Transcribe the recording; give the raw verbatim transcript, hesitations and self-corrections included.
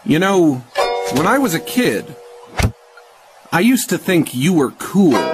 You know, when I was a kid, I used to think you were cool.